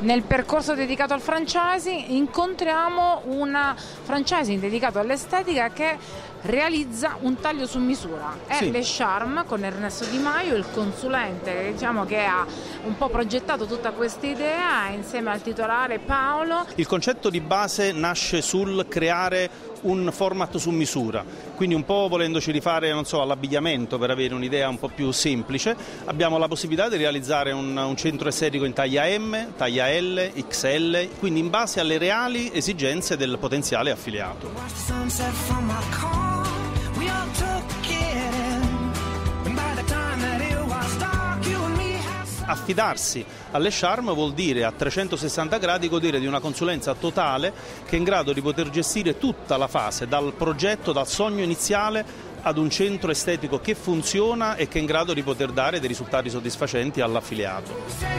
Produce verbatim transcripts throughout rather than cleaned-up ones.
Nel percorso dedicato al franchising incontriamo una franchising dedicato all'estetica che realizza un taglio su misura. È sì. Le Charm con Ernesto Di Maio, il consulente, diciamo, che ha un po' progettato tutta questa idea insieme al titolare Paolo. Il concetto di base nasce sul creare un format su misura, quindi un po' volendoci rifare, non so, all'abbigliamento per avere un'idea un po' più semplice, abbiamo la possibilità di realizzare un, un centro estetico in taglia M, taglia L, X L, quindi in base alle reali esigenze del potenziale affiliato. Affidarsi alle Charm vuol dire a trecentosessanta gradi godere di una consulenza totale che è in grado di poter gestire tutta la fase, dal progetto, dal sogno iniziale ad un centro estetico che funziona e che è in grado di poter dare dei risultati soddisfacenti all'affiliato.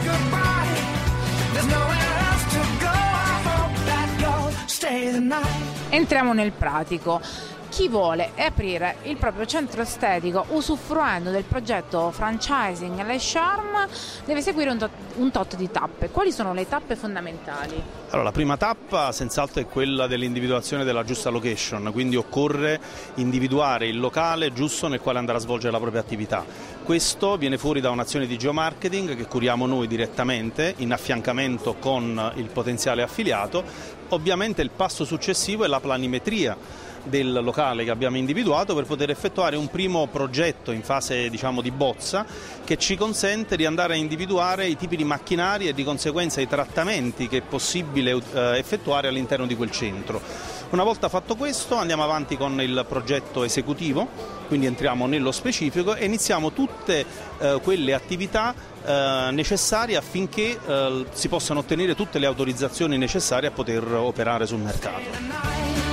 Entriamo nel pratico. Chi vuole aprire il proprio centro estetico usufruendo del progetto franchising Le Charm deve seguire un tot, un tot di tappe. Quali sono le tappe fondamentali? Allora, la prima tappa senz'altro è quella dell'individuazione della giusta location, quindi occorre individuare il locale giusto nel quale andare a svolgere la propria attività. Questo viene fuori da un'azione di geomarketing che curiamo noi direttamente in affiancamento con il potenziale affiliato. Ovviamente il passo successivo è la planimetria del locale che abbiamo individuato per poter effettuare un primo progetto in fase, diciamo, di bozza che ci consente di andare a individuare i tipi di macchinari e di conseguenza i trattamenti che è possibile eh, effettuare all'interno di quel centro. Una volta fatto questo andiamo avanti con il progetto esecutivo, quindi entriamo nello specifico e iniziamo tutte eh, quelle attività eh, necessarie affinché eh, si possano ottenere tutte le autorizzazioni necessarie a poter operare sul mercato.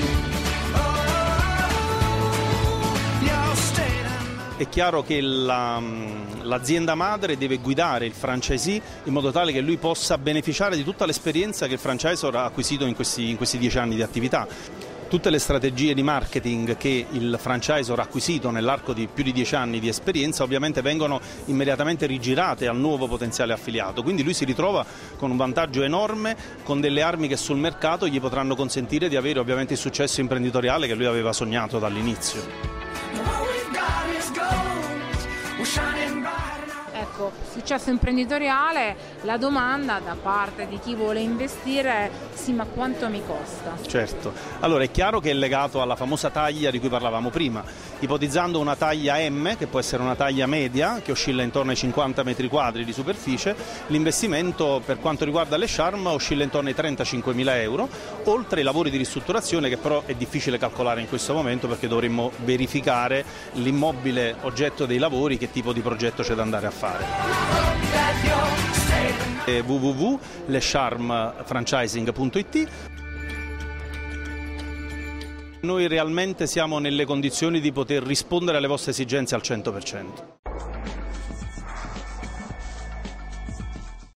È chiaro che la, l'azienda madre deve guidare il franchisee in modo tale che lui possa beneficiare di tutta l'esperienza che il franchisor ha acquisito in questi, in questi dieci anni di attività. Tutte le strategie di marketing che il franchisor ha acquisito nell'arco di più di dieci anni di esperienza ovviamente vengono immediatamente rigirate al nuovo potenziale affiliato, quindi lui si ritrova con un vantaggio enorme, con delle armi che sul mercato gli potranno consentire di avere ovviamente il successo imprenditoriale che lui aveva sognato dall'inizio. Ecco, successo imprenditoriale, la domanda da parte di chi vuole investire: sì, ma quanto mi costa? Certo, allora è chiaro che è legato alla famosa taglia di cui parlavamo prima, ipotizzando una taglia M, che può essere una taglia media, che oscilla intorno ai cinquanta metri quadri di superficie, l'investimento per quanto riguarda le Charm oscilla intorno ai trentacinquemila euro, oltre ai lavori di ristrutturazione che però è difficile calcolare in questo momento perché dovremmo verificare l'immobile oggetto dei lavori, che tipo di progetto c'è da andare a fare. w w w punto le charm franchising punto i t. Noi realmente siamo nelle condizioni di poter rispondere alle vostre esigenze al cento per cento.